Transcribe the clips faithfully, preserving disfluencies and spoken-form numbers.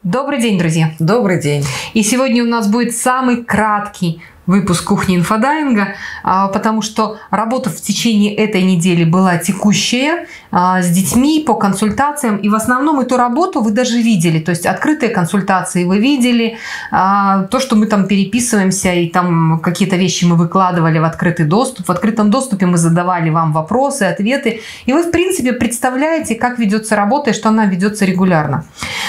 Добрый день, друзья! Добрый день! И сегодня у нас будет самый краткий выпуск кухни инфодайинга, потому что работа в течение этой недели была текущая, с детьми по консультациям. И в основном эту работу вы даже видели. То есть открытые консультации вы видели, то, что мы там переписываемся и там какие-то вещи мы выкладывали в открытый доступ. В открытом доступе мы задавали вам вопросы, ответы. И вы, в принципе, представляете, как ведется работа и что она ведется регулярно.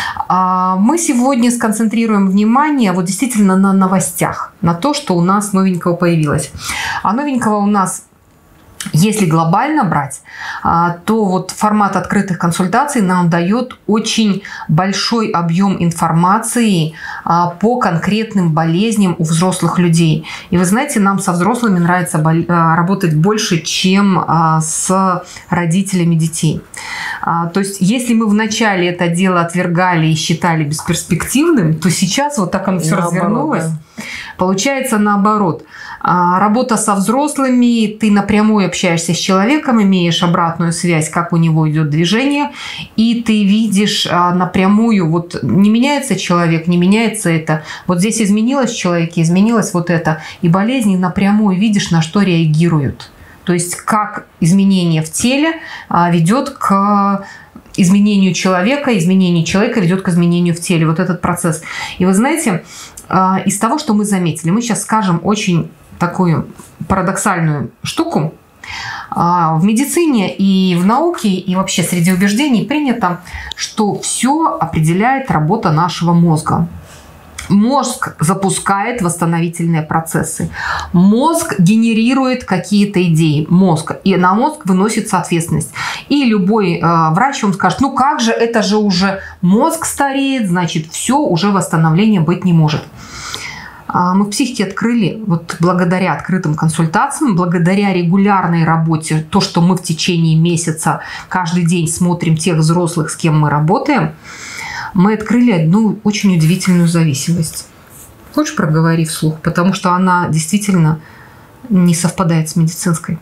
Мы сегодня сконцентрируем внимание вот действительно на новостях, на то, что у нас новенького появилось. А новенького у нас, если глобально брать, то вот формат открытых консультаций нам дает очень большой объем информации по конкретным болезням у взрослых людей. И вы знаете, нам со взрослыми нравится работать больше, чем с родителями детей. То есть, если мы вначале это дело отвергали и считали бесперспективным, то сейчас вот так оно все наоборот, развернулось. Да. Получается наоборот. Работа со взрослыми, ты напрямую общаешься с человеком, имеешь обратную связь, как у него идет движение, и ты видишь напрямую, вот не меняется человек, не меняется это, вот здесь изменилось в человеке, изменилось вот это, и болезни напрямую видишь, на что реагируют. То есть как изменение в теле ведет к изменению человека, изменение человека ведет к изменению в теле. Вот этот процесс. И вы знаете, из того, что мы заметили, мы сейчас скажем очень такую парадоксальную штуку. В медицине и в науке, и вообще среди убеждений принято, что все определяет работа нашего мозга. Мозг запускает восстановительные процессы. Мозг генерирует какие-то идеи. Мозг. И на мозг выносится ответственность. И любой э, врач вам скажет, ну как же, это же уже мозг стареет, значит, все, уже восстановления быть не может. А мы в психике открыли, вот благодаря открытым консультациям, благодаря регулярной работе, то, что мы в течение месяца каждый день смотрим тех взрослых, с кем мы работаем, мы открыли одну очень удивительную зависимость. Хочешь, проговори вслух? Потому что она действительно не совпадает с медицинской.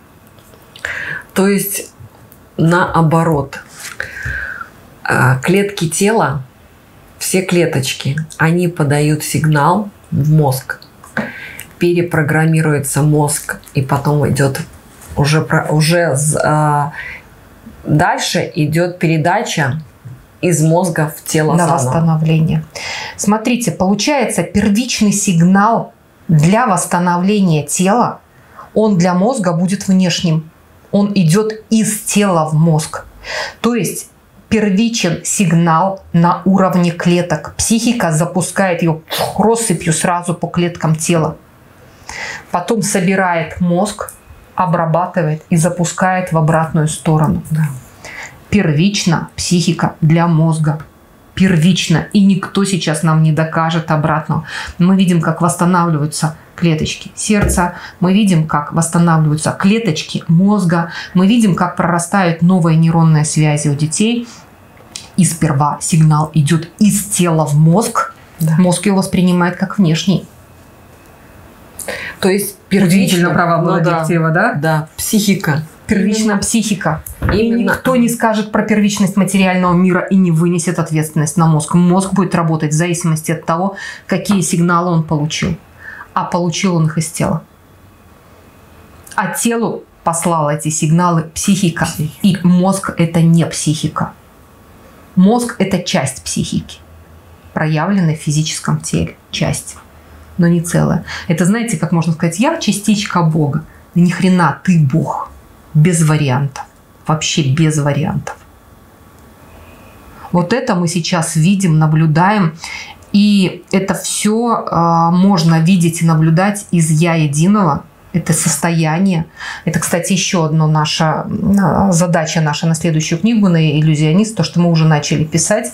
То есть, наоборот, клетки тела, все клеточки, они подают сигнал в мозг. Перепрограммируется мозг, и потом идет уже, уже дальше идет передача из мозга в тело на заново. Восстановление. Смотрите, получается, первичный сигнал для восстановления тела, он для мозга будет внешним. Он идет из тела в мозг. То есть первичен сигнал на уровне клеток. Психика запускает ее россыпью сразу по клеткам тела. Потом собирает мозг, обрабатывает и запускает в обратную сторону. Да. Первично психика для мозга. Первично. И никто сейчас нам не докажет обратного. Мы видим, как восстанавливаются клеточки сердца. Мы видим, как восстанавливаются клеточки мозга. Мы видим, как прорастают новые нейронные связи у детей. И сперва сигнал идет из тела в мозг. Да. Мозг его воспринимает как внешний. То есть первично права была директива, да? Да, психика. Первичная Именно. психика. Именно. И никто не скажет про первичность материального мира и не вынесет ответственность на мозг. Мозг будет работать в зависимости от того, какие сигналы он получил. А получил он их из тела. А телу послал эти сигналы психика. психика. И мозг – это не психика. Мозг – это часть психики, проявленная в физическом теле. Часть, но не целая. Это, знаете, как можно сказать, я частичка Бога. Да ни хрена, ты Бог. Без вариантов. Вообще без вариантов. Вот это мы сейчас видим, наблюдаем. И это все э, можно видеть и наблюдать из «Я единого». Это состояние. Это, кстати, еще одна наша задача наша на следующую книгу, на «Иллюзионист», то, что мы уже начали писать.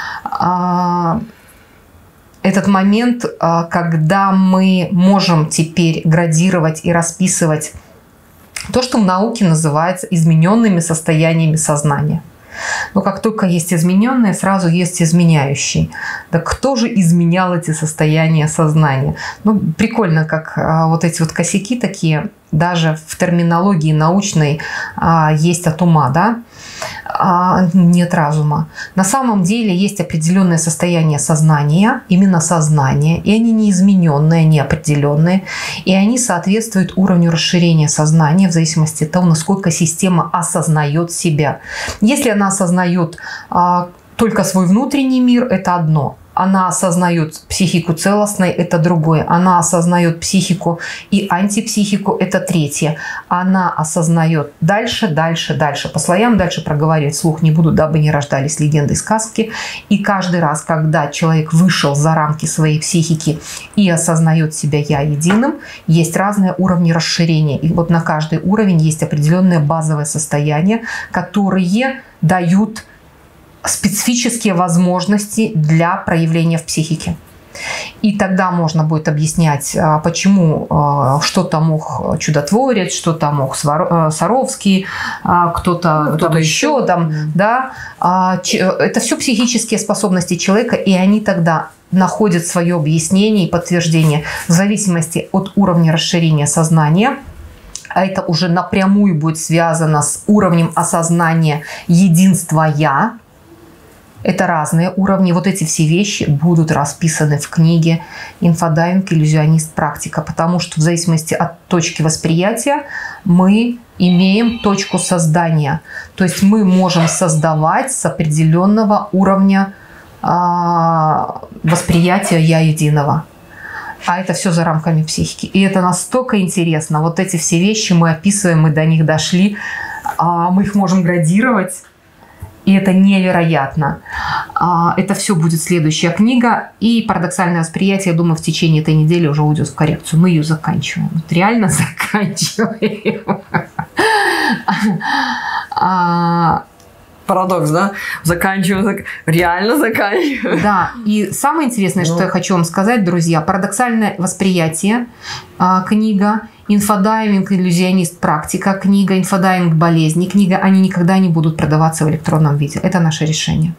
Этот момент, когда мы можем теперь градировать и расписывать то, что в науке называется измененными состояниями сознания. Но как только есть измененные, сразу есть изменяющий. Да кто же изменял эти состояния сознания? Ну, прикольно, как а, вот эти вот косяки такие даже в терминологии научной а, есть от ума, да? А, нет разума. На самом деле есть определенное состояние сознания, именно сознание, и они неизмененные, они определенные, и они соответствуют уровню расширения сознания в зависимости от того, насколько система осознает себя. Если она осознает а, только свой внутренний мир, это одно. Она осознает психику целостной, это другое. Она осознает психику и антипсихику, это третье. Она осознает дальше, дальше, дальше. По слоям дальше проговаривать вслух не буду, дабы не рождались легенды и сказки. И каждый раз, когда человек вышел за рамки своей психики и осознает себя «я» единым, есть разные уровни расширения. И вот на каждый уровень есть определенное базовое состояние, которые дают специфические возможности для проявления в психике. И тогда можно будет объяснять, почему что-то мог чудотворец, что-то мог Саровский, кто-то, кто-то еще. Там, да. Это все психические способности человека, и они тогда находят свое объяснение и подтверждение в зависимости от уровня расширения сознания. А это уже напрямую будет связано с уровнем осознания единства «я». Это разные уровни. Вот эти все вещи будут расписаны в книге «Инфодайвинг. Иллюзионист. Практика», потому что в зависимости от точки восприятия мы имеем точку создания. То есть мы можем создавать с определенного уровня а, восприятия «я» единого. А это все за рамками психики. И это настолько интересно. Вот эти все вещи мы описываем, мы до них дошли, а, мы их можем градировать. И это невероятно. Это все будет следующая книга. И парадоксальное восприятие, я думаю, в течение этой недели уже уйдет в коррекцию. Мы ее заканчиваем. Вот реально заканчиваем. Парадокс, да? Заканчиваем, зак... реально заканчиваем. Да, и самое интересное, ну. что я хочу вам сказать, друзья, парадоксальное восприятие, книга, инфодайвинг, иллюзионист, практика, книга, инфодайвинг, болезни, книга, они никогда не будут продаваться в электронном виде. Это наше решение.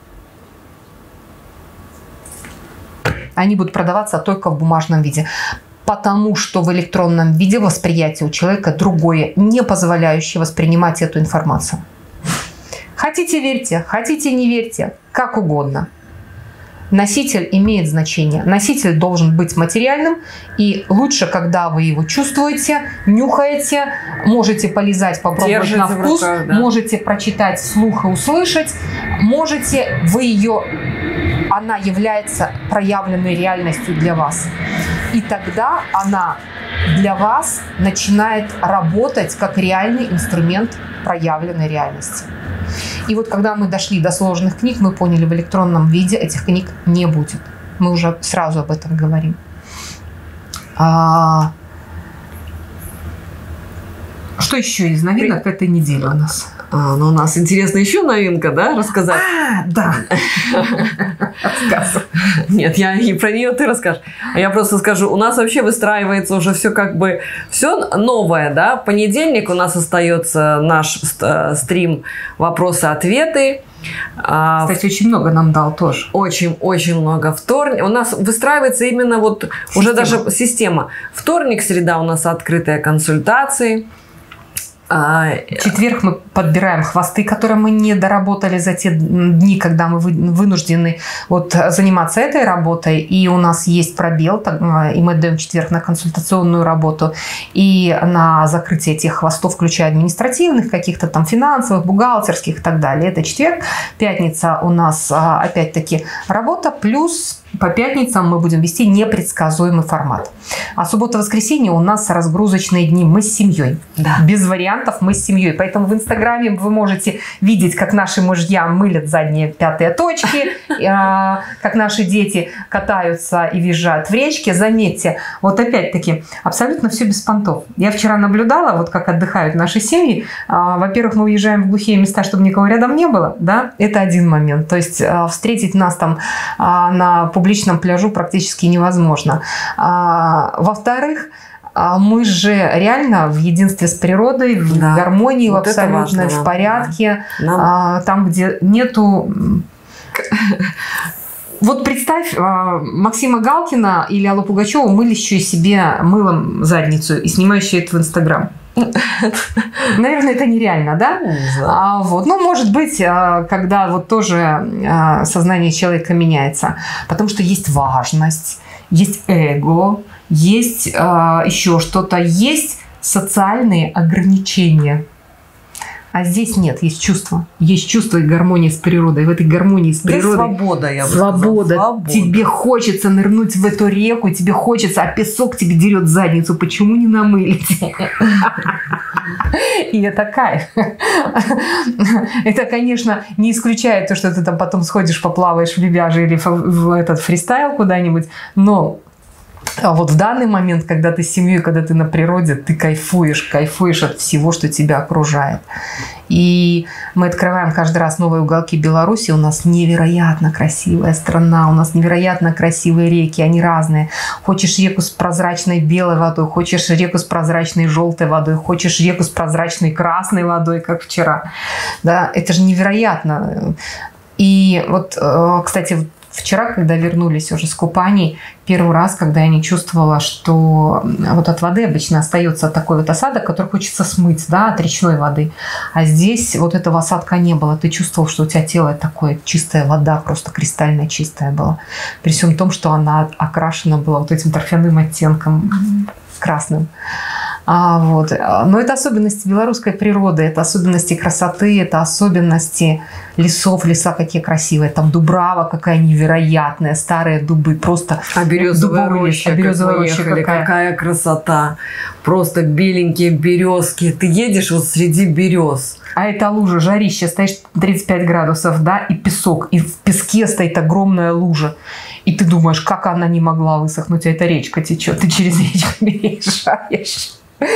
Они будут продаваться только в бумажном виде. Потому что в электронном виде восприятие у человека другое, не позволяющее воспринимать эту информацию. Хотите верьте, хотите не верьте, как угодно. Носитель имеет значение. Носитель должен быть материальным. И лучше, когда вы его чувствуете, нюхаете, можете полизать, попробовать Держите на вкус, руках, да. можете прочитать вслух и услышать, можете, вы ее, она является проявленной реальностью для вас. И тогда она для вас начинает работать как реальный инструмент проявленной реальности. И вот когда мы дошли до сложных книг, мы поняли, в электронном виде этих книг не будет. Мы уже сразу об этом говорим. А... Что еще из новинок При... этой недели у нас? А, ну, у нас интересна еще новинка, да, рассказать? А, да. Рассказывай. Нет, я не про нее, ты расскажешь. А я просто скажу, у нас вообще выстраивается уже все как бы, все новое, да. В понедельник у нас остается наш стрим «Вопросы-ответы». Кстати, очень много нам дал тоже. Очень-очень много. Вторник. У нас выстраивается именно вот система. Уже даже система. Вторник, среда у нас открытые консультации. В четверг мы подбираем хвосты, которые мы не доработали за те дни, когда мы вынуждены вот заниматься этой работой. И у нас есть пробел, и мы отдаем четверг на консультационную работу и на закрытие тех хвостов, включая административных, каких-то там финансовых, бухгалтерских и так далее. Это четверг. Пятница у нас опять-таки работа, плюс по пятницам мы будем вести непредсказуемый формат. А суббота-воскресенье у нас разгрузочные дни. Мы с семьей. Да. Без вариантов мы с семьей. Поэтому в Инстаграме вы можете видеть, как наши мужья мылят задние пятые точки, как наши дети катаются и визжат в речке. Заметьте, вот опять-таки, абсолютно все без понтов. Я вчера наблюдала, вот как отдыхают наши семьи. Во-первых, мы уезжаем в глухие места, чтобы никого рядом не было. Да? Это один момент. То есть встретить нас там на публичном пляжу практически невозможно. А, во-вторых, мы же реально в единстве с природой, в да. гармонии, вот в абсолютно в порядке. Да. Нам... А, там, где нету... Вот представь, Максима Галкина или Аллу Пугачеву, мылящую себе мылом задницу и снимающую это в Инстаграм. Наверное, это нереально, да? А, вот. Ну, может быть, когда вот тоже сознание человека меняется. Потому что есть важность, есть эго, есть еще что-то, есть социальные ограничения. А здесь нет, есть чувство. Есть чувство и гармония с природой. В этой гармонии с природой... Здесь свобода, я бы свобода. сказала. Свобода. Тебе хочется нырнуть в эту реку, тебе хочется, а песок тебе дерет задницу. Почему не намылить? И это кайф. Это, конечно, не исключает то, что ты там потом сходишь, поплаваешь в Лебяже или в этот фристайл куда-нибудь, но... А вот в данный момент, когда ты с семьей, когда ты на природе, ты кайфуешь, кайфуешь от всего, что тебя окружает. И мы открываем каждый раз новые уголки Беларуси. У нас невероятно красивая страна, у нас невероятно красивые реки, они разные. Хочешь реку с прозрачной белой водой, хочешь реку с прозрачной желтой водой, хочешь реку с прозрачной красной водой, как вчера. Да, это же невероятно. И вот, кстати, вчера, когда вернулись уже с купаний, первый раз, когда я не чувствовала, что вот от воды обычно остается такой вот осадок, который хочется смыть, да, от речной воды. А здесь вот этого осадка не было. Ты чувствовал, что у тебя тело такое, чистая вода, просто кристально чистая была. При всем том, что она окрашена была вот этим торфяным оттенком красным. А, вот. Но это особенности белорусской природы, это особенности красоты, это особенности лесов. Леса какие красивые. Там Дубрава какая невероятная, старые дубы, просто а березовая дубовый роща, лес, а березовая как роща ехали, какая. какая красота. Просто беленькие березки. Ты едешь вот среди берез. А это лужа, жарище, стоишь тридцать пять градусов, да, и песок, и в песке стоит огромная лужа. И ты думаешь, как она не могла высохнуть, а эта речка течет, ты через речку переезжаешь.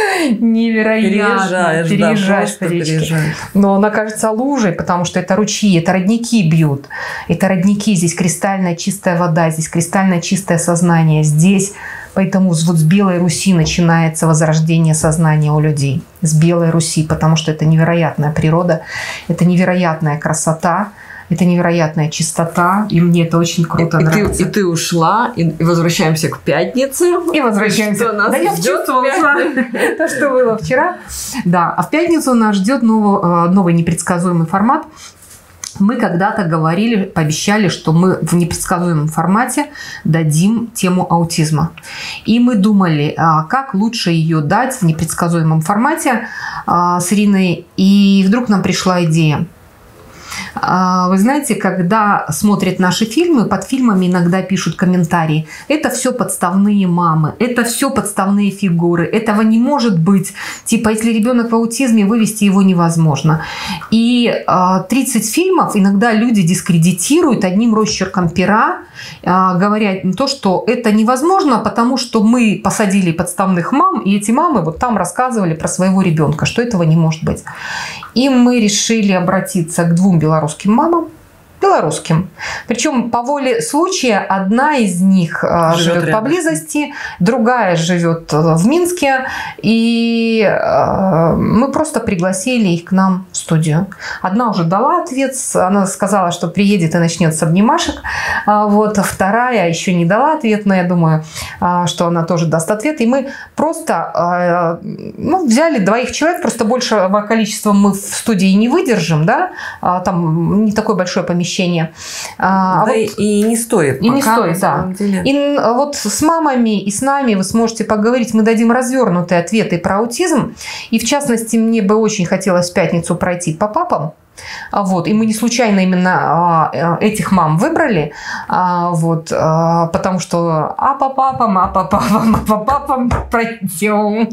Невероятно. Переезжаешь, переезжаешь да, по речке. переезжаешь. Но она кажется лужей, потому что это ручьи, это родники бьют. Это родники, здесь кристальная чистая вода, здесь кристально чистое сознание. Здесь, поэтому вот с Белой Руси начинается возрождение сознания у людей. С Белой Руси, потому что это невероятная природа, это невероятная красота. Это невероятная чистота, и мне это очень круто и, нравится. И ты, и ты ушла, и, и возвращаемся к пятнице. И возвращаемся. Что нас да я чувствовала то, что было вчера. Да, а в пятницу нас ждет новый, новый непредсказуемый формат. Мы когда-то говорили, пообещали, что мы в непредсказуемом формате дадим тему аутизма. И мы думали, как лучше ее дать в непредсказуемом формате с Ириной. И вдруг нам пришла идея. Вы знаете, когда смотрят наши фильмы, под фильмами иногда пишут комментарии. Это все подставные мамы, это все подставные фигуры, этого не может быть. Типа, если ребенок в аутизме, вывести его невозможно. И тридцать фильмов иногда люди дискредитируют одним росчерком пера, говоря то, что это невозможно, потому что мы посадили подставных мам, и эти мамы вот там рассказывали про своего ребенка, что этого не может быть. И мы решили обратиться к двум белорусским мамам, белорусским. Причем по воле случая одна из них живет, живет поблизости, другая живет в Минске. И мы просто пригласили их к нам в студию. Одна уже дала ответ, она сказала, что приедет и начнет с обнимашек. Вот. Вторая еще не дала ответ, но я думаю, что она тоже даст ответ. И мы просто ну, взяли двоих человек, просто большего количества мы в студии не выдержим, да? Там не такое большое помещение. А, да вот, и не стоит. И пока, не стоит, да. И вот с мамами и с нами вы сможете поговорить. Мы дадим развернутые ответы про аутизм. И в частности, мне бы очень хотелось в пятницу пройти по папам. Вот. И мы не случайно именно этих мам выбрали, вот, потому что а по папам, а по папам, а по папам пройдем.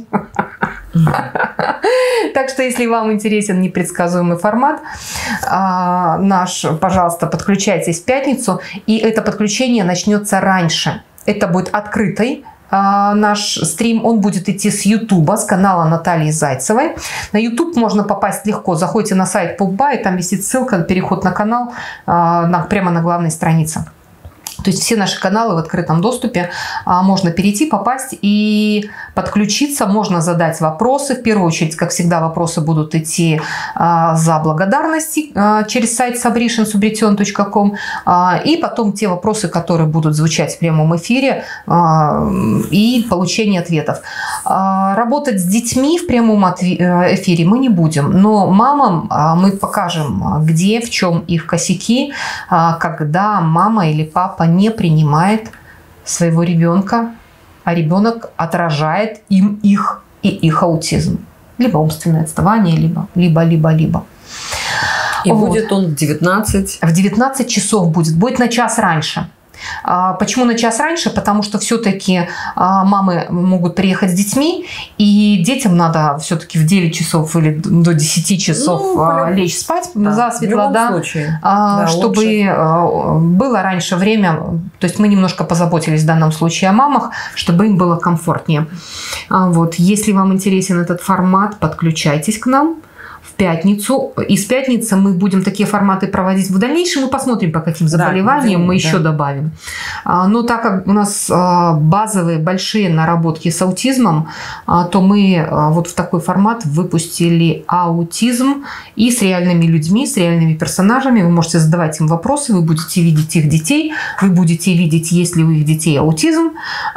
Так что, если вам интересен непредсказуемый формат наш, пожалуйста, подключайтесь в пятницу. И это подключение начнется раньше. Это будет открытый наш стрим, он будет идти с Ютуба, с канала Натальи Зайцевой. На Ютуб можно попасть легко. Заходите на сайт Пупба, и там висит ссылка, переход на канал на, прямо на главной странице. То есть все наши каналы в открытом доступе, можно перейти, попасть и подключиться, можно задать вопросы. В первую очередь, как всегда, вопросы будут идти за благодарности через сайт sabrition subretion точка ком, и потом те вопросы, которые будут звучать в прямом эфире, и получение ответов. Работать с детьми в прямом эфире мы не будем, но мамам мы покажем, где, в чем их косяки, когда мама или папа не принимает своего ребенка, а ребенок отражает им их и их аутизм. Либо умственное отставание, либо, либо, либо, либо. И вот. Будет он в девятнадцать? В девятнадцать часов будет. Будет на час раньше. Почему на час раньше? Потому что все-таки мамы могут приехать с детьми, и детям надо все-таки в девять часов или до десяти часов ну, лечь спать да, засветло, да, да, чтобы лучше. Было раньше время, то есть мы немножко позаботились в данном случае о мамах, чтобы им было комфортнее. Вот. Если вам интересен этот формат, подключайтесь к нам. В пятницу. Из пятницы мы будем такие форматы проводить в дальнейшем. Мы посмотрим, по каким заболеваниям да, мы да. еще добавим. Но так как у нас базовые большие наработки с аутизмом, то мы вот в такой формат выпустили аутизм и с реальными людьми, с реальными персонажами. Вы можете задавать им вопросы, вы будете видеть их детей, вы будете видеть, есть ли у их детей аутизм.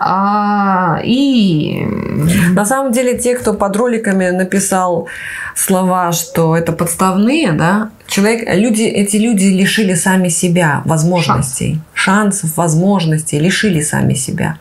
И на самом деле те, кто под роликами написал слова, что это подставные, да, человек, люди, эти люди лишили сами себя возможностей, Шанс. шансов, возможностей, лишили сами себя.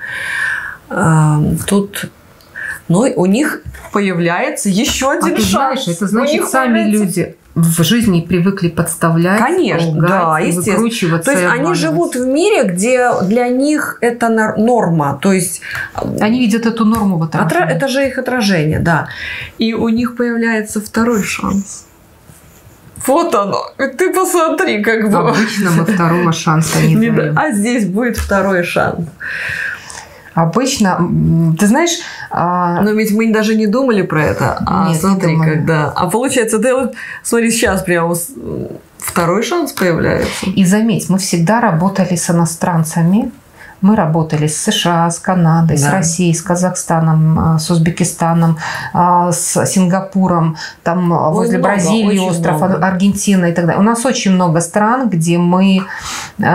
Тут, ну, у них появляется еще один а ты шанс. Знаешь, это значит, сами появляется... люди в жизни привыкли подставлять, конечно, лгать, да, естественно. То есть они живут в мире, где для них это норма, то есть они видят эту норму в отражении. Это же их отражение, да. И у них появляется второй шанс. Вот оно. Ты посмотри, как бы. Обычно мы второго шанса не даем. А здесь будет второй шанс. Обычно, ты знаешь... Но ведь мы даже не думали про это. А Нет, смотри, не когда... А получается, ты вот, смотри, сейчас прямо второй шанс появляется. И заметь, мы всегда работали с иностранцами. Мы работали с США, с Канадой, да. с Россией, с Казахстаном, с Узбекистаном, с Сингапуром, там Ой, возле много, Бразилии, остров много. Аргентина и так далее. У нас очень много стран, где мы, где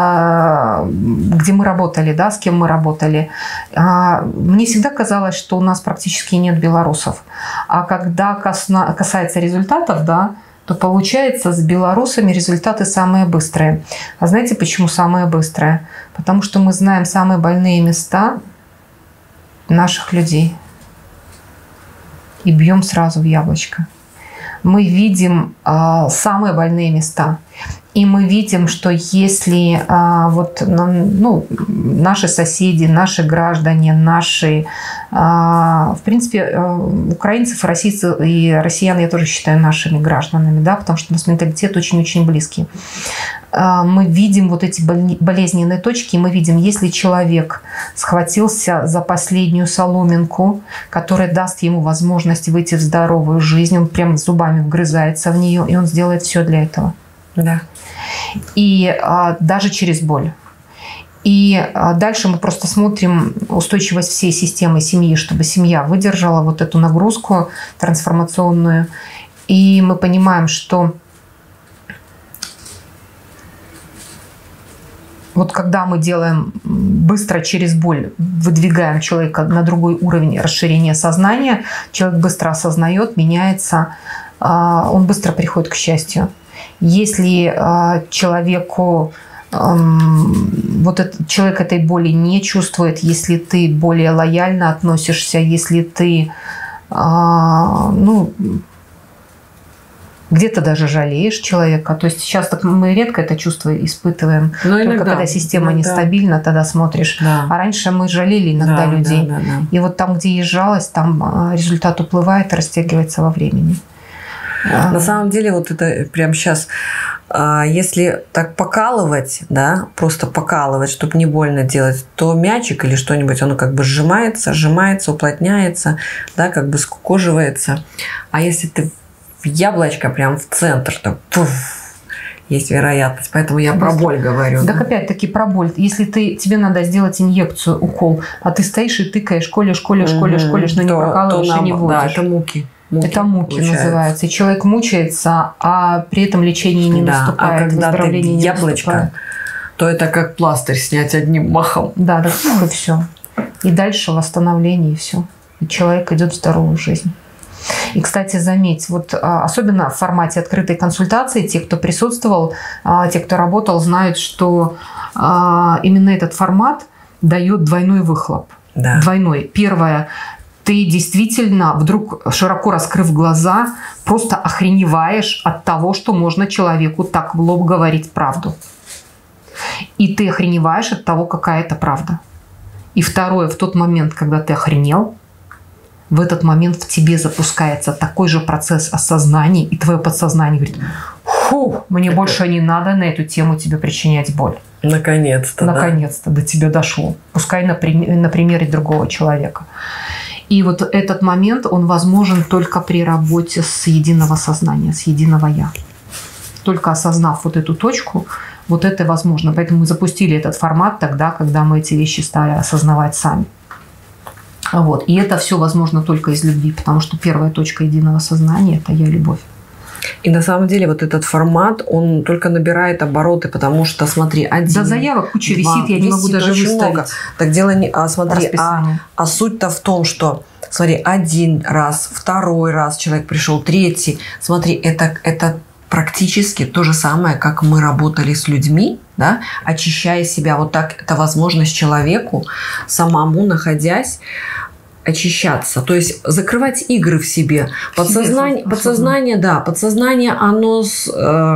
мы работали, да, с кем мы работали. Мне всегда казалось, что у нас практически нет белорусов. А когда касается результатов, да, то получается с белорусами результаты самые быстрые. А знаете, почему самые быстрые? Потому что мы знаем самые больные места наших людей и бьем сразу в яблочко. Мы видим э, самые больные места. И мы видим, что если а, вот, ну, наши соседи, наши граждане, наши, а, в принципе, а, украинцев, российцев и россиян я тоже считаю нашими гражданами, да, потому что у нас менталитет очень-очень близкий. А, мы видим вот эти болезненные точки, и мы видим, если человек схватился за последнюю соломинку, которая даст ему возможность выйти в здоровую жизнь, он прям зубами вгрызается в нее, и он сделает все для этого. Да. И а, даже через боль. И а, дальше мы просто смотрим устойчивость всей системы семьи, чтобы семья выдержала вот эту нагрузку трансформационную. И мы понимаем, что вот когда мы делаем быстро через боль, выдвигаем человека на другой уровень расширения сознания, человек быстро осознает, меняется, а, он быстро приходит к счастью. Если э, человеку э, вот этот, человек этой боли не чувствует, если ты более лояльно относишься, если ты э, ну, где-то даже жалеешь человека, то есть сейчас так мы редко это чувство испытываем, но только иногда, когда система иногда. нестабильна, тогда смотришь. Да. А раньше мы жалели иногда да, людей. Да, да, да. И вот там, где есть жалость, там результат уплывает и растягивается во времени. На самом деле, вот это прямо сейчас, если так покалывать, да, просто покалывать, чтобы не больно делать, то мячик или что-нибудь, оно как бы сжимается, сжимается, уплотняется, да, как бы скукоживается. А если ты в яблочко прям в центр, то пуф, есть вероятность. Поэтому я про боль говорю. Так да? Опять-таки про боль. Если ты, тебе надо сделать инъекцию, укол, а ты стоишь и тыкаешь, колешь, колешь, колешь, колешь, но не прокалываешь и не вводишь. Да, это муки. Муки это муки получается. Называются. И человек мучается, а при этом лечение не да, наступает, а когда выздоровление ты не яблочко, наступает. То это как пластырь снять одним махом. Да, да, и все. И дальше восстановление, и все. И человек идет в здоровую жизнь. И, кстати, заметь, вот особенно в формате открытой консультации, те, кто присутствовал, те, кто работал, знают, что именно этот формат дает двойной выхлоп. Да. Двойной. Первое. Ты действительно, вдруг широко раскрыв глаза, просто охреневаешь от того, что можно человеку так в лоб говорить правду. И ты охреневаешь от того, какая это правда. И второе, в тот момент, когда ты охренел, в этот момент в тебе запускается такой же процесс осознания, и твое подсознание говорит: фу, мне больше не надо на эту тему тебе причинять боль. Наконец-то. Наконец-то да. до тебя дошло. Пускай на, на примере другого человека. И вот этот момент, он возможен только при работе с единого сознания, с единого «я». Только осознав вот эту точку, вот это возможно. Поэтому мы запустили этот формат тогда, когда мы эти вещи стали осознавать сами. Вот. И это все возможно только из любви, потому что первая точка единого сознания – это «я» – любовь. И на самом деле вот этот формат, он только набирает обороты, потому что, смотри, один... Да, заявок куча два, висит, я не могу даже выставить. Много. Так дело не... А, смотри, а, а суть-то в том, что, смотри, один раз, второй раз человек пришел, третий. Смотри, это, это практически то же самое, как мы работали с людьми, да, очищая себя. Вот так это возможность человеку самому, находясь, очищаться, то есть закрывать игры в себе. Подсознание, подсознание да, подсознание, оно с, э,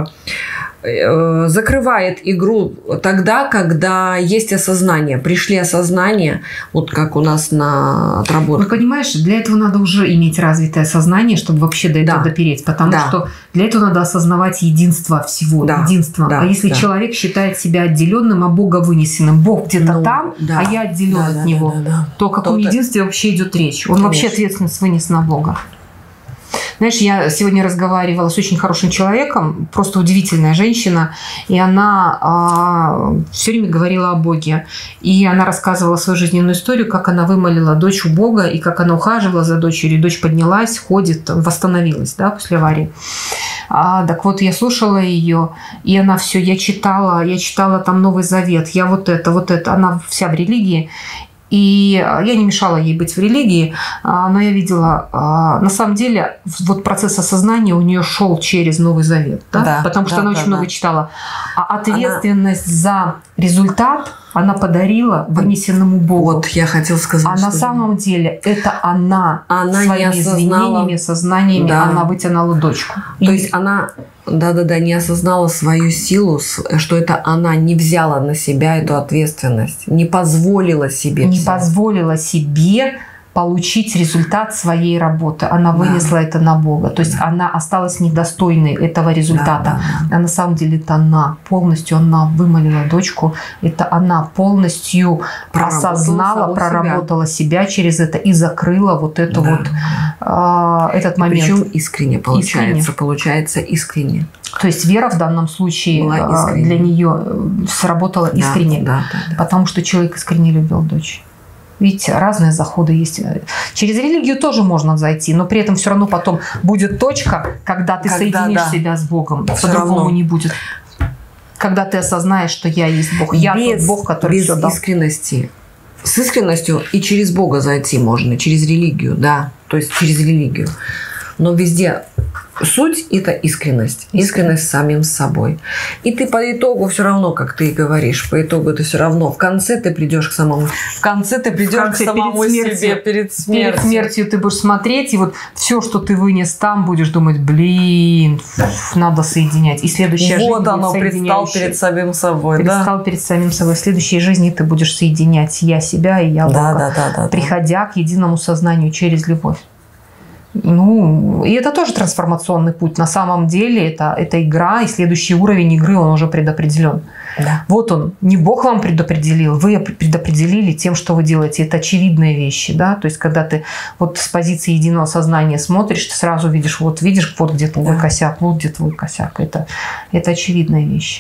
э, закрывает игру тогда, когда есть осознание. Пришли осознание, вот как у нас на отработке. Ну, понимаешь, для этого надо уже иметь развитое сознание, чтобы вообще до этого да. допереть, потому да. что для этого надо осознавать единство всего, да. единство. Да. А если да. человек считает себя отделенным, а Бога вынесенным, Бог где-то ну, там, да. а я отделен да, от да, Него, да, да, да. то о каком то единстве это... вообще идет речь? Он Конечно. Вообще ответственность вынес на Бога. Знаешь, я сегодня разговаривала с очень хорошим человеком, просто удивительная женщина, и она а, все время говорила о Боге. И она рассказывала свою жизненную историю, как она вымолила дочь у Бога, и как она ухаживала за дочерью. Дочь поднялась, ходит, восстановилась, да, после аварии. А, так вот, я слушала ее, и она все, я читала, я читала там Новый Завет, я вот это, вот это, она вся в религии. И я не мешала ей быть в религии, но я видела, на самом деле, вот процесс осознания у нее шел через Новый Завет, да? Да, потому что да, она да, очень да. много читала. А ответственность она... за результат она подарила вынесенному Богу. Вот, я хотела сказать. А на самом деле это она, она своими не осознала... извинениями, сознаниями, да. она вытянула дочку. То есть она... Да-да-да, не осознала свою силу, что это она не взяла на себя эту ответственность, не позволила себе. Не взять. позволила себе получить результат своей работы. Она да. вынесла это на Бога. То есть да. она осталась недостойной этого результата. Да, да, да. А на самом деле это она. Полностью она вымолила дочку. Это она полностью проработала осознала, проработала себя. себя через это и закрыла вот это да. вот, э, этот и момент. Причем искренне получается. Искренне. Получается искренне. То есть вера в данном случае для нее сработала искренне. Да, да, да, да. Потому что человек искренне любил дочь. Видите, разные заходы есть. Через религию тоже можно зайти, но при этом все равно потом будет точка, когда ты когда, соединишь да. себя с Богом. По-другому не будет. Когда ты осознаешь, что я есть Бог. Я без, тот Бог, который без все дал. искренности. С искренностью и через Бога зайти можно, через религию, да. То есть через религию. Но везде суть – это искренность. Искренность с самим собой. И ты по итогу все равно, как ты и говоришь, по итогу ты все равно в конце ты придешь к самому. В конце ты придешь конце, к самому перед смертью, себе перед смертью. Перед смертью ты будешь смотреть, и вот все, что ты вынес там, будешь думать: блин, надо соединять. И следующая вот жизнь оно, предстал перед самим собой. Предстал да? перед самим собой. В следующей жизни ты будешь соединять я себя и я Бога, да, да, да, да, приходя да. к единому сознанию через любовь. Ну, и это тоже трансформационный путь. На самом деле это, это игра, и следующий уровень игры, он уже предопределен. Да. Вот он, не Бог вам предопределил, вы предопределили тем, что вы делаете. Это очевидные вещи, да, то есть когда ты вот с позиции единого сознания смотришь, ты сразу видишь, вот видишь, вот где твой да. косяк, вот где твой косяк. Это, это очевидные вещи.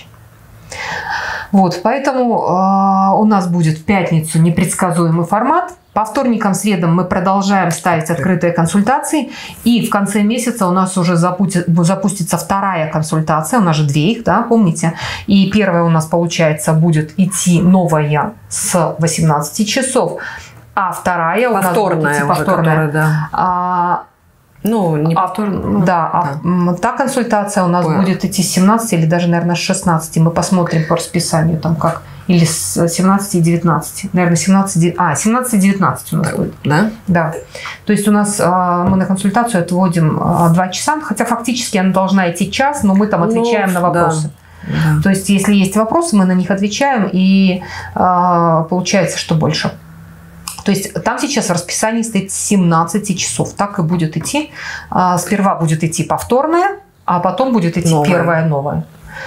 Вот, поэтому э, у нас будет в пятницу непредсказуемый формат. По вторникам, средам мы продолжаем ставить открытые консультации. И в конце месяца у нас уже запустится вторая консультация. У нас же две их, да, помните? И первая у нас, получается, будет идти новая с восемнадцати часов. А вторая повторная, у нас будет идти повторная. повторная. Уже, да. А, Ну, не повторно. Ну, да, а да. та консультация у нас Понял. будет идти с семнадцати или даже, наверное, с шестнадцати. Мы посмотрим по расписанию, там как. Или с семнадцати и девятнадцати. Наверное, семнадцать, а, семнадцать и девятнадцать у нас будет. Да? Да. То есть у нас мы на консультацию отводим два часа, хотя фактически она должна идти час, но мы там отвечаем ну, на вопросы. Да. Да. То есть если есть вопросы, мы на них отвечаем, и получается, что больше. То есть там сейчас в расписании стоит с семнадцати часов. Так и будет идти. Сперва будет идти повторная, а потом будет идти новая. первая новая.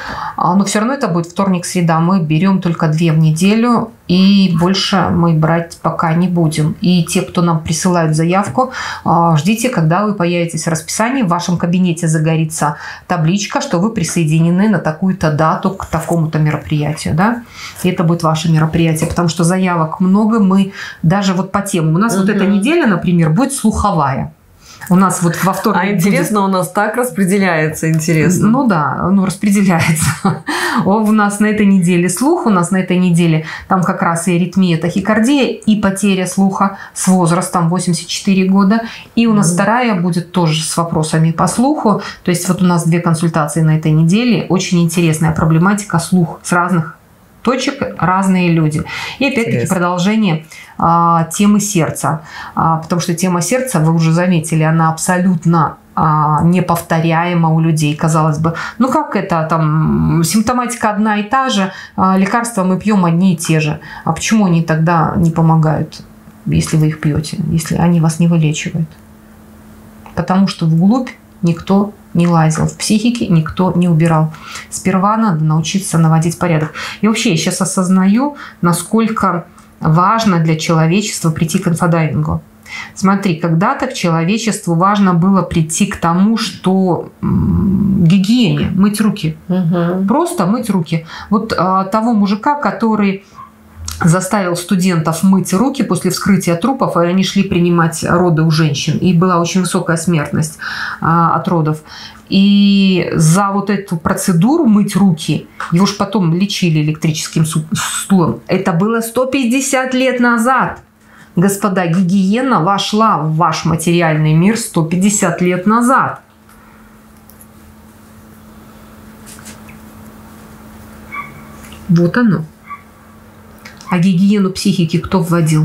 Но все равно это будет вторник, среда. Мы берем только две в неделю, и больше мы брать пока не будем. И те, кто нам присылают заявку, ждите, когда вы появитесь в расписании. В вашем кабинете загорится табличка, что вы присоединены на такую-то дату к такому-то мероприятию. Да? И это будет ваше мероприятие, потому что заявок много. Мы даже вот по темам. У нас угу. вот эта неделя, например, будет слуховая. У нас вот во вторник. А интересно, будет... у нас так распределяется, интересно. Ну да, ну распределяется. У нас на этой неделе слух, у нас на этой неделе там как раз и аритмия, тахикардия, и потеря слуха с возрастом восемьдесят четыре года. И у нас mm-hmm. вторая будет тоже с вопросами по слуху. То есть вот у нас две консультации на этой неделе. Очень интересная проблематика слух с разных точек, разные люди. И опять-таки Интересно. продолжение а, темы сердца. А, потому что тема сердца, вы уже заметили, она абсолютно а, неповторяема у людей. Казалось бы, ну как это, там симптоматика одна и та же, а лекарства мы пьем одни и те же. А почему они тогда не помогают, если вы их пьете, если они вас не вылечивают? Потому что вглубь никто не лазил, в психике никто не убирал. Сперва надо научиться наводить порядок. И вообще я сейчас осознаю, насколько важно для человечества прийти к инфодайвингу. Смотри, когда-то к человечеству важно было прийти к тому, что м- гигиене, мыть руки. Угу. Просто мыть руки. Вот а, того мужика, который заставил студентов мыть руки после вскрытия трупов, и они шли принимать роды у женщин. И была очень высокая смертность а, от родов. И за вот эту процедуру мыть руки, его же потом лечили электрическим стулом. Это было сто пятьдесят лет назад. Господа, гигиена вошла в ваш материальный мир сто пятьдесят лет назад. Вот оно. А гигиену психики кто вводил?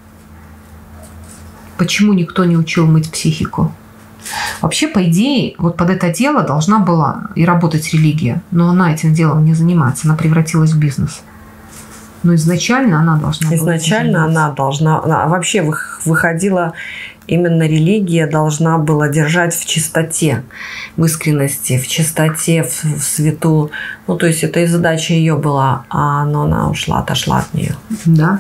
Почему никто не учил мыть психику? Вообще, по идее, вот под это дело должна была и работать религия. Но она этим делом не занимается. Она превратилась в бизнес. Но изначально она должна была Изначально она должна... Она вообще выходила... Именно религия должна была держать в чистоте, в искренности, в чистоте, в, в свету. Ну, то есть, это и задача ее была, а но она ушла, отошла от нее. Да.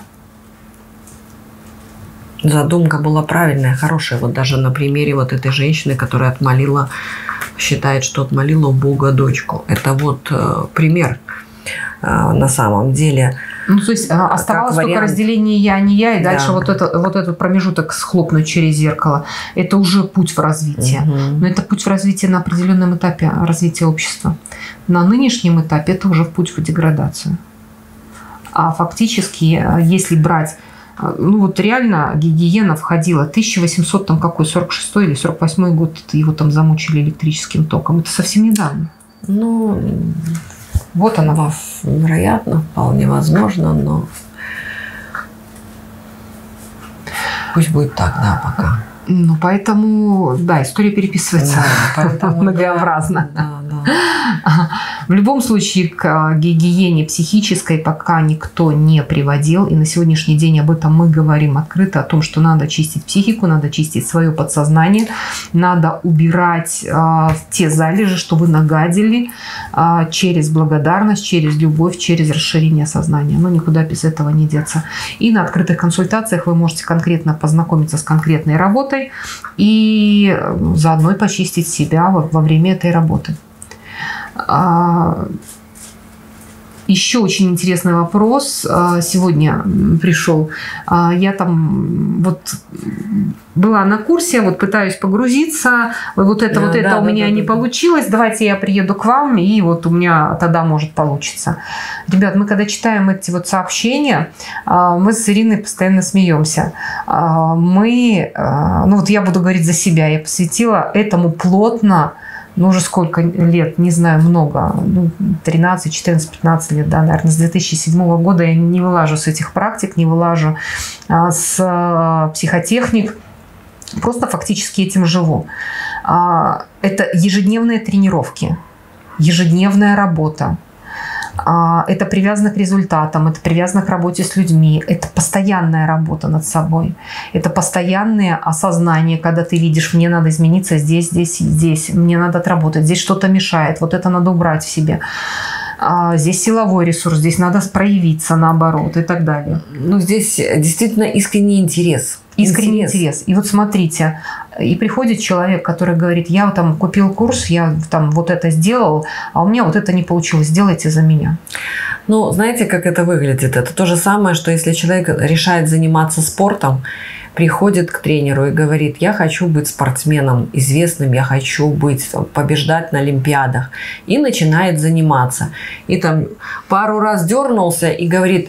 Задумка была правильная, хорошая. Вот даже на примере вот этой женщины, которая отмолила, считает, что отмолила у Бога дочку. Это вот э, пример э, на самом деле. Ну, то есть оставалось только разделение я, не я, и дальше да. вот, это, вот этот промежуток схлопнуть через зеркало. Это уже путь в развитии. Угу. Но это путь в развитии на определенном этапе развития общества. На нынешнем этапе это уже путь в деградацию. А фактически, если брать, ну вот реально гигиена входила тысяча восемьсот там какой, сорок шестой или сорок восьмой год, его там замучили электрическим током. Это совсем недавно. Ну... Вот она. Вероятно, вполне возможно, но пусть будет так, да, пока. Ну, поэтому, да, история переписывается многообразно. Да, да. В любом случае, к гигиене психической пока никто не приводил. И на сегодняшний день об этом мы говорим открыто, о том, что надо чистить психику, надо чистить свое подсознание, надо убирать э, те залежи, что вы нагадили э, через благодарность, через любовь, через расширение сознания. Но никуда без этого не деться. И на открытых консультациях вы можете конкретно познакомиться с конкретной работой и заодно почистить себя во, во время этой работы. Еще очень интересный вопрос сегодня пришел. Я там вот была на курсе, вот пытаюсь погрузиться. Вот это, да, вот это да, у да, меня да, не да. получилось. Давайте я приеду к вам, и вот у меня тогда может получиться. Ребят, мы когда читаем эти вот сообщения, мы с Ириной постоянно смеемся. Мы, ну вот я буду говорить за себя, я посвятила этому плотно. Ну, уже сколько лет, не знаю, много, ну, тринадцать, четырнадцать, пятнадцать лет, да, наверное, с две тысячи седьмого года я не вылажу с этих практик, не вылажу а, с а, психотехник, просто фактически этим живу. А, это ежедневные тренировки, ежедневная работа. Это привязано к результатам, это привязано к работе с людьми, это постоянная работа над собой, это постоянное осознание, когда ты видишь, мне надо измениться здесь, здесь, здесь, мне надо отработать, здесь что-то мешает, вот это надо убрать в себе. Здесь силовой ресурс, здесь надо проявиться наоборот и так далее. Ну, здесь действительно искренний интерес. Искренний интерес. интерес. И вот смотрите, и приходит человек, который говорит, я там купил курс, я там вот это сделал, а у меня вот это не получилось, сделайте за меня. Ну, знаете, как это выглядит? Это то же самое, что если человек решает заниматься спортом, приходит к тренеру и говорит, я хочу быть спортсменом известным, я хочу быть, побеждать на Олимпиадах. И начинает заниматься. И там пару раз дернулся и говорит,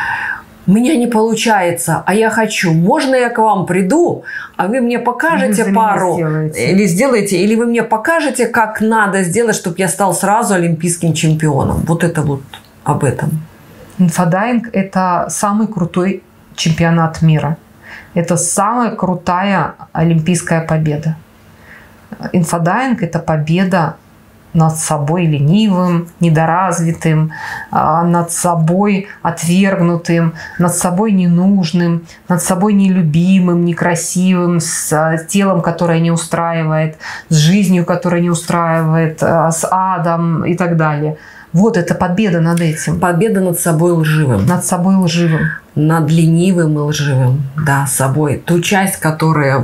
у меня не получается, а я хочу. Можно я к вам приду, а вы мне покажете вы пару, или сделаете, или вы мне покажете, как надо сделать, чтобы я стал сразу олимпийским чемпионом. Вот это вот об этом. Инфодайинг – это самый крутой чемпионат мира. Это самая крутая олимпийская победа. Инфодайинг – это победа над собой ленивым, недоразвитым, над собой отвергнутым, над собой ненужным, над собой нелюбимым, некрасивым, с телом, которое не устраивает, с жизнью, которая не устраивает, с адом и так далее. Вот это победа над этим. Победа над собой лживым. Над собой лживым. Над ленивым и лживым. Да, собой. Ту часть, которая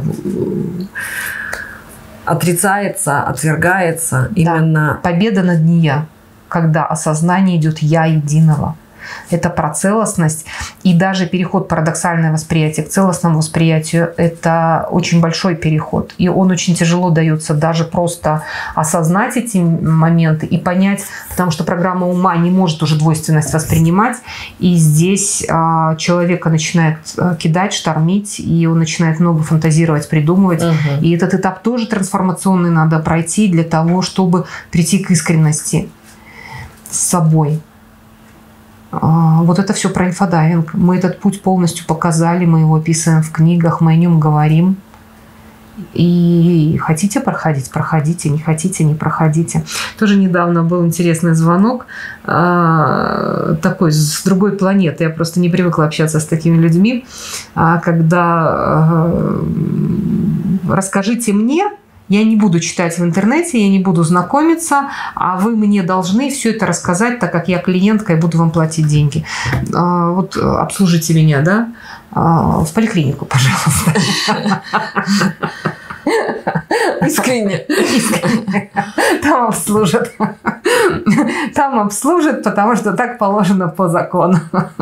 отрицается, отвергается. Да. Именно победа над нея, когда осознание идет «я» единого. Это про целостность. И даже переход парадоксальное восприятие к целостному восприятию – это очень большой переход. И он очень тяжело дается даже просто осознать эти моменты и понять, потому что программа ума не может уже двойственность воспринимать. И здесь а, человека начинает а, кидать, штормить, и он начинает много фантазировать, придумывать. Угу. И этот этап тоже трансформационный надо пройти для того, чтобы прийти к искренности с собой. Вот это все про инфодайвинг. Мы этот путь полностью показали, мы его описываем в книгах, мы о нем говорим. И хотите проходить, проходите, не хотите, не проходите. Тоже недавно был интересный звонок, такой с другой планеты. Я просто не привыкла общаться с такими людьми, когда расскажите мне. Я не буду читать в интернете, я не буду знакомиться, а вы мне должны все это рассказать, так как я клиентка и буду вам платить деньги. Вот обслужите меня, да? В поликлинику, пожалуйста. Искренне. Искренне. Там обслужат. Там обслужат, потому что так положено по закону.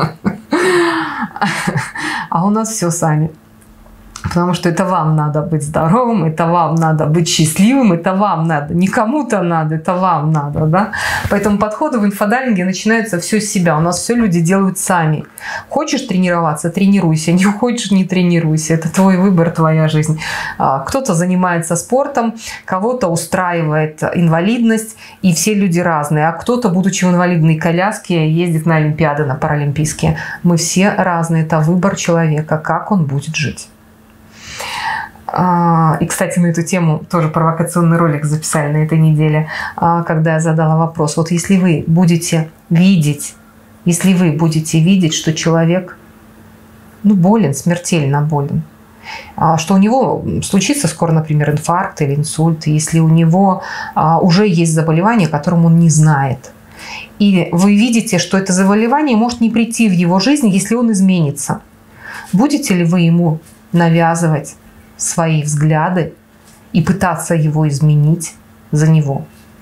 А у нас все сами. Потому что это вам надо быть здоровым, это вам надо быть счастливым, это вам надо. Не кому-то надо, это вам надо. Да? Поэтому подходы в инфодайвинге начинаются все с себя. У нас все люди делают сами. Хочешь тренироваться – тренируйся. Не хочешь – не тренируйся. Это твой выбор, твоя жизнь. Кто-то занимается спортом, кого-то устраивает инвалидность, и все люди разные. А кто-то, будучи в инвалидной коляске, ездит на Олимпиады, на паралимпийские. Мы все разные. Это выбор человека, как он будет жить. И, кстати, на эту тему тоже провокационный ролик записали на этой неделе, когда я задала вопрос. Вот если вы будете видеть, если вы будете видеть, что человек ну, болен, смертельно болен, что у него случится скоро, например, инфаркт или инсульт, если у него уже есть заболевание, о котором он не знает, и вы видите, что это заболевание может не прийти в его жизнь, если он изменится, будете ли вы ему навязывать свои взгляды и пытаться его изменить за него?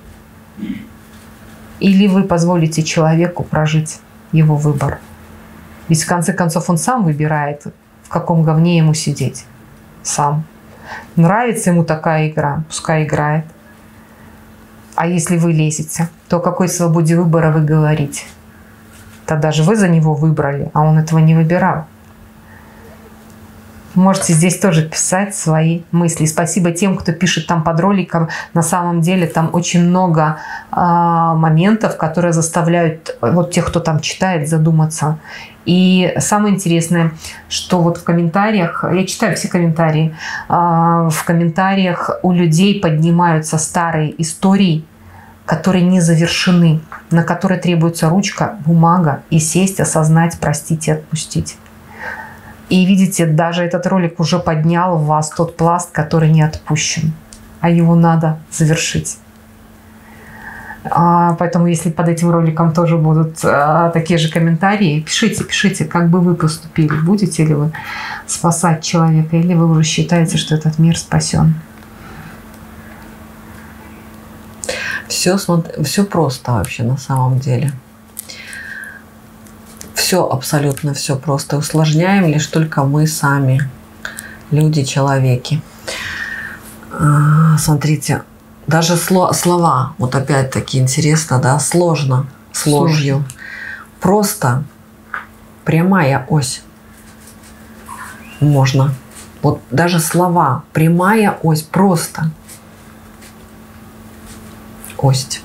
Или вы позволите человеку прожить его выбор? Ведь в конце концов он сам выбирает, в каком говне ему сидеть. Сам. Нравится ему такая игра, пускай играет. А если вы лезете, то о какой свободе выбора вы говорите? Тогда же вы за него выбрали, а он этого не выбирал. Можете здесь тоже писать свои мысли. И спасибо тем, кто пишет там под роликом. На самом деле там очень много э, моментов, которые заставляют вот тех, кто там читает, задуматься. И самое интересное, что вот в комментариях, я читаю все комментарии, э, в комментариях у людей поднимаются старые истории, которые не завершены, на которые требуется ручка, бумага и сесть, осознать, простить и отпустить. И видите, даже этот ролик уже поднял в вас тот пласт, который не отпущен, а его надо завершить. А, поэтому, если под этим роликом тоже будут а, такие же комментарии, пишите, пишите, как бы вы поступили. Будете ли вы спасать человека, или вы уже считаете, что этот мир спасен? Все, все просто вообще на самом деле. Все, абсолютно все просто. Усложняем лишь только мы сами, люди-человеки. Смотрите, даже слова, вот опять-таки интересно, да, сложно, с ложью. Просто прямая ось. Можно. Вот даже слова, прямая ось, просто. Ось.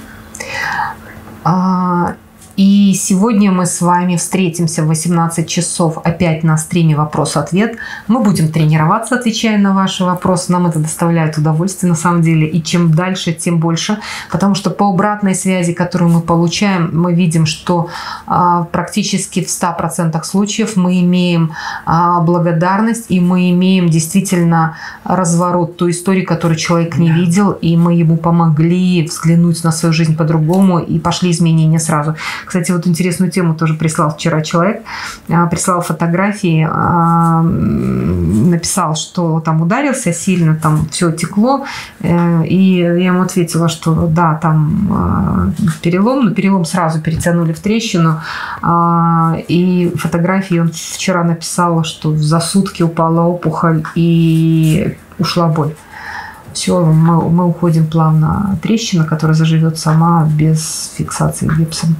А... И сегодня мы с вами встретимся в восемнадцать часов опять на стриме «Вопрос-ответ». Мы будем тренироваться, отвечая на ваши вопросы. Нам это доставляет удовольствие на самом деле. И чем дальше, тем больше. Потому что по обратной связи, которую мы получаем, мы видим, что а, практически в ста процентах случаев мы имеем а, благодарность, и мы имеем действительно разворот той истории, которую человек не видел, и мы ему помогли взглянуть на свою жизнь по-другому, и пошли изменения сразу. Кстати, вот интересную тему тоже прислал вчера человек. Прислал фотографии, написал, что там ударился сильно, там все текло. И я ему ответила, что да, там перелом, но перелом сразу перетянули в трещину. И фотографии он вчера написал, что за сутки упала опухоль и ушла боль. Все, мы, мы уходим плавно. Трещина, которая заживет сама без фиксации гипсом.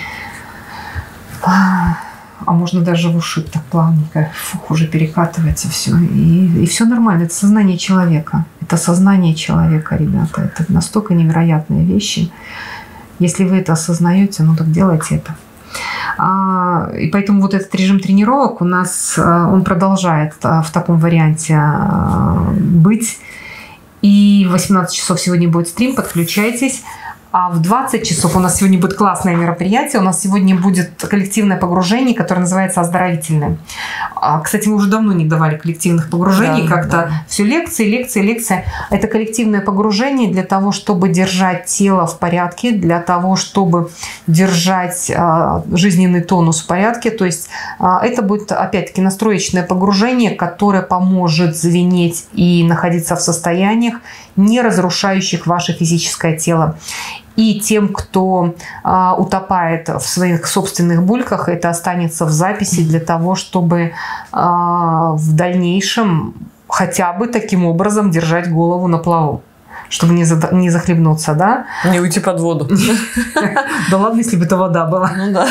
А можно даже в ушиб так плавненько. Фух, уже перекатывается все. И, и все нормально. Это сознание человека. Это сознание человека, ребята. Это настолько невероятные вещи. Если вы это осознаете, ну так делайте это. А, и поэтому вот этот режим тренировок у нас, он продолжает в таком варианте быть. И в восемнадцать часов сегодня будет стрим, подключайтесь. А в двадцать часов у нас сегодня будет классное мероприятие. У нас сегодня будет коллективное погружение, которое называется «Оздоровительное». Кстати, мы уже давно не давали коллективных погружений. Да, как-то да. Все лекции, лекции, лекции. Это коллективное погружение для того, чтобы держать тело в порядке, для того, чтобы держать жизненный тонус в порядке. То есть это будет, опять-таки, настроечное погружение, которое поможет звенеть и находиться в состояниях, не разрушающих ваше физическое тело. И тем, кто а, утопает в своих собственных бульках, это останется в записи для того, чтобы а, в дальнейшем хотя бы таким образом держать голову на плаву, чтобы не, за, не захлебнуться, да? Не уйти под воду. Да ладно, если бы это вода была. Ну да.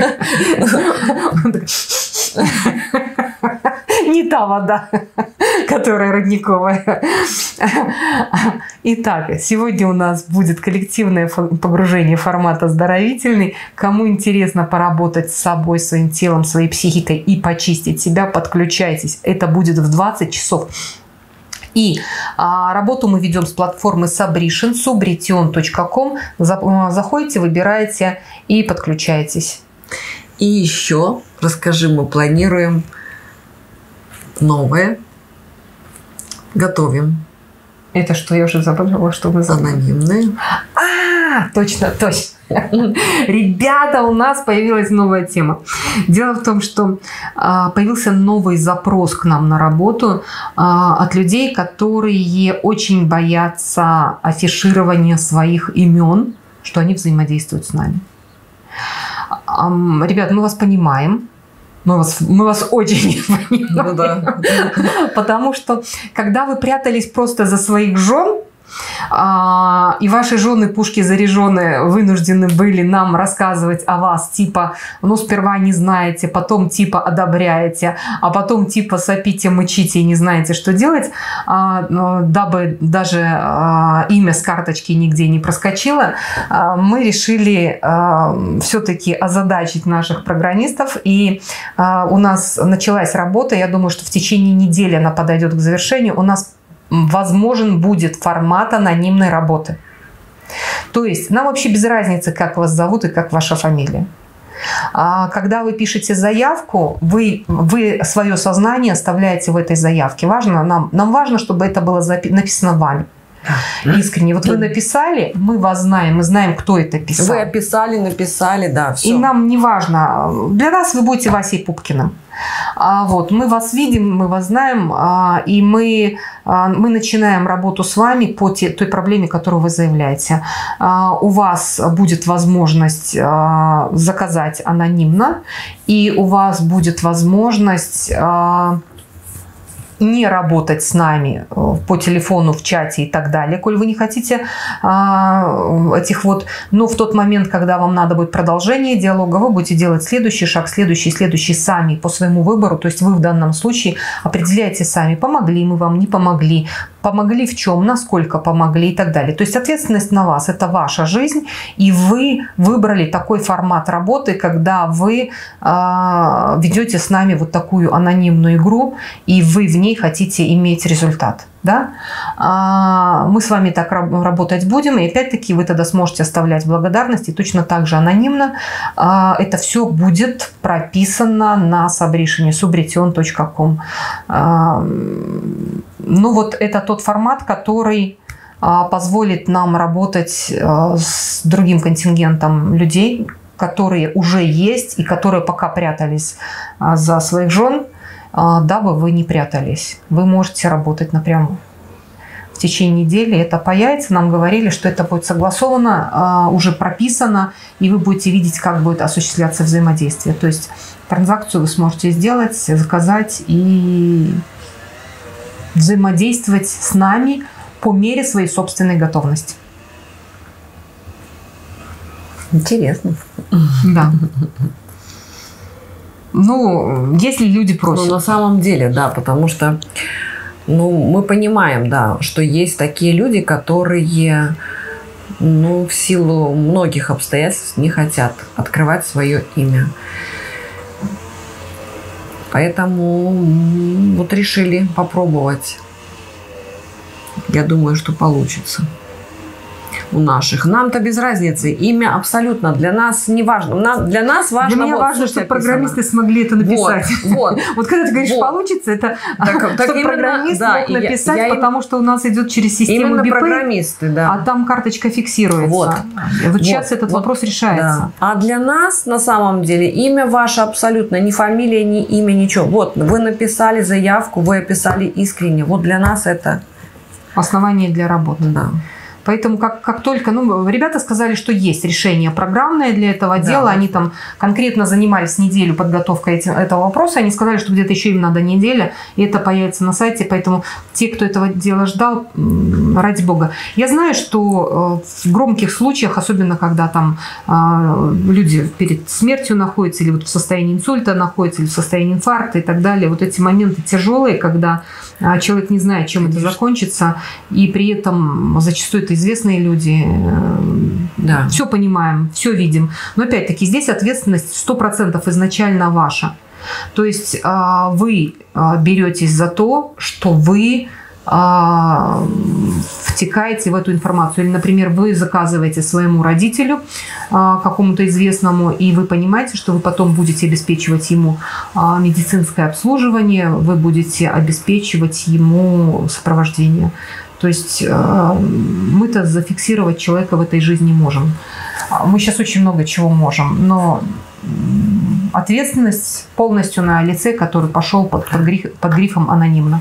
Не та вода, которая родниковая. Итак, сегодня у нас будет коллективное погружение формата оздоровительный. Кому интересно поработать с собой, своим телом, своей психикой и почистить себя, подключайтесь. Это будет в двадцать часов. И а, работу мы ведем с платформы Subrition, subrition точка ком. Заходите, выбираете и подключаетесь. И еще, расскажи, мы планируем новое. Готовим. Это что, я уже забыла, что мы забыли. Анонимные. А, точно, точно. Ребята, у нас появилась новая тема. Дело в том, что а, появился новый запрос к нам на работу а, от людей, которые очень боятся афиширования своих имен, что они взаимодействуют с нами. А, ребят, мы вас понимаем. Мы вас, мы вас очень понимаем. Ну, да. Потому что, когда вы прятались просто за своих жен, а, и ваши жены, пушки заряженные, вынуждены были нам рассказывать о вас, типа, ну, сперва не знаете, потом, типа, одобряете, а потом, типа, сопите, мычите и не знаете, что делать, а, дабы даже а, имя с карточки нигде не проскочило, а, мы решили а, все-таки озадачить наших программистов, и а, у нас началась работа, я думаю, что в течение недели она подойдет к завершению, у нас возможен будет формат анонимной работы. То есть нам вообще без разницы, как вас зовут и как ваша фамилия. А когда вы пишете заявку, вы, вы свое сознание оставляете в этой заявке. Важно, нам, нам важно, чтобы это было написано вами. Искренне. Вот вы написали, мы вас знаем, мы знаем, кто это писал. Вы описали, написали, да, все. И нам не важно. Для нас вы будете Васей Пупкиным. А вот, мы вас видим, мы вас знаем, а, и мы, а, мы начинаем работу с вами по те, той проблеме, которую вы заявляете. А, у вас будет возможность а, заказать анонимно, и у вас будет возможность а, не работать с нами по телефону, в чате и так далее, коль вы не хотите а, этих вот, но в тот момент, когда вам надо будет продолжение диалога, вы будете делать следующий шаг, следующий, следующий сами по своему выбору, то есть вы в данном случае определяете сами, помогли мы вам, не помогли, помогли в чем, насколько помогли и так далее. То есть ответственность на вас, это ваша жизнь, и вы выбрали такой формат работы, когда вы э, ведете с нами вот такую анонимную игру, и вы в ней хотите иметь результат. Да? А, мы с вами так работать будем, и опять-таки вы тогда сможете оставлять благодарности, точно так же анонимно. А, это все будет прописано на Subrition, subrition точка ком. А, ну вот это тот формат, который а, позволит нам работать а, с другим контингентом людей, которые уже есть и которые пока прятались а, за своих жен, дабы вы не прятались. Вы можете работать напрямую. В течение недели это появится. Нам говорили, что это будет согласовано, уже прописано, и вы будете видеть, как будет осуществляться взаимодействие. То есть транзакцию вы сможете сделать, заказать и взаимодействовать с нами по мере своей собственной готовности. Интересно. Да. Ну, если люди просят. Ну, на самом деле, да, потому что ну, мы понимаем, да, что есть такие люди, которые ну, в силу многих обстоятельств не хотят открывать свое имя. Поэтому вот решили попробовать. Я думаю, что получится. У наших. Нам-то без разницы. Имя абсолютно для нас не важно. Нам, для нас важно... Для меня вот, важно, чтобы программисты смогли это написать. Вот, вот. Вот когда ты говоришь, вот. Получится, это так, чтобы так именно, программист да, мог написать, я, я потому что у нас идет через систему именно би пэй, программисты, да. А там карточка фиксируется. Вот. Вот сейчас вот, этот вот, вопрос решается. Да. А для нас, на самом деле, имя ваше абсолютно, ни фамилия, ни имя, ничего. Вот, вы написали заявку, вы описали искренне. Вот для нас это... Основание для работы. Да. Поэтому как, как только, ну, ребята сказали, что есть решение программное для этого да. дела, они там конкретно занимались неделю подготовкой этим, этого вопроса, они сказали, что где-то еще им надо неделя, и это появится на сайте, поэтому те, кто этого дела ждал, ради бога. Я знаю, что в громких случаях, особенно когда там люди перед смертью находятся, или вот в состоянии инсульта находятся, или в состоянии инфаркта и так далее, вот эти моменты тяжелые, когда человек не знает, чем это закончится, и при этом зачастую это известные люди, да. все понимаем, все видим. Но опять-таки здесь ответственность сто процентов изначально ваша. То есть вы беретесь за то, что вы втекаете в эту информацию. Или, например, вы заказываете своему родителю, какому-то известному, и вы понимаете, что вы потом будете обеспечивать ему медицинское обслуживание, вы будете обеспечивать ему сопровождение. То есть мы-то зафиксировать человека в этой жизни можем. Мы сейчас очень много чего можем, но ответственность полностью на лице, который пошел под, под, гриф, под грифом анонимно.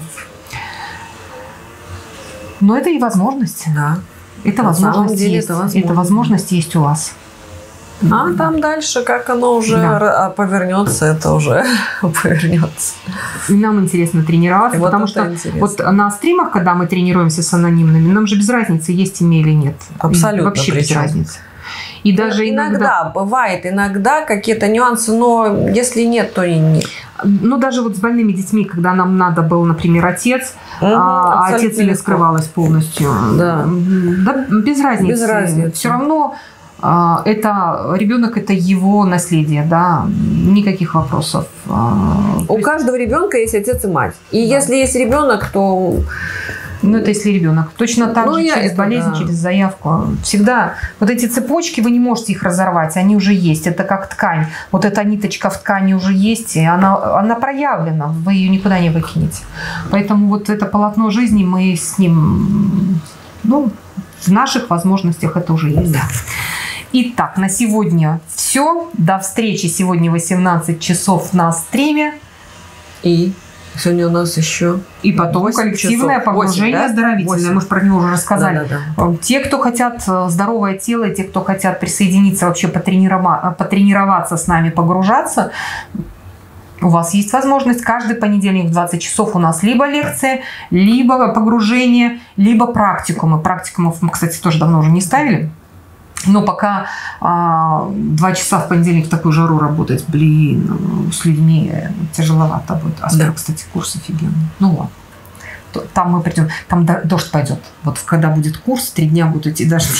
Но это и возможность. Да. Это возможность, деле есть. Это, возможно. это возможность есть у вас. А там дальше, как оно уже да. повернется, это уже повернется. Нам интересно тренироваться, и потому вот что интересно. Вот на стримах, когда мы тренируемся с анонимными, нам же без разницы, есть ими или нет. Абсолютно. Вообще причем. без разницы. И даже иногда, иногда бывает, иногда какие-то нюансы, но если нет, то и нет. Ну, даже вот с больными детьми, когда нам надо был, например, отец, угу, а отец или скрывалась полностью. Да. Да, без разницы. Без разницы. Все равно это ребенок, это его наследие, да, никаких вопросов. У есть... каждого ребенка есть отец и мать. И да. если есть ребенок, то... Ну, это если ребенок. Точно так ну, же через это, болезнь, да. через заявку. Всегда вот эти цепочки, вы не можете их разорвать, они уже есть. Это как ткань. Вот эта ниточка в ткани уже есть, и она, она проявлена, вы ее никуда не выкинете. Поэтому вот это полотно жизни, мы с ним, ну, в наших возможностях это уже есть. Да. Итак, на сегодня все. До встречи сегодня в восемнадцать часов на стриме. И... Сегодня у нас еще и потом коллективное часов. погружение восемь, да? оздоровительное. восемь. Мы же про него уже рассказали. Да, да, да. Те, кто хотят здоровое тело, те, кто хотят присоединиться, вообще потренироваться, потренироваться с нами, погружаться, у вас есть возможность. Каждый понедельник в двадцать часов у нас либо лекция, либо погружение, либо практикумы. Практикумов мы, кстати, тоже давно уже не ставили. Но пока а, два часа в понедельник в такую жару работать, блин, с людьми тяжеловато будет. А скоро, да. кстати, курс офигенный. Ну ладно. Там мы придем, там дождь пойдет. Вот когда будет курс, три дня будут идти дожди.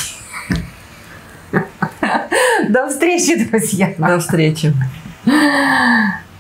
До встречи, друзья. До встречи.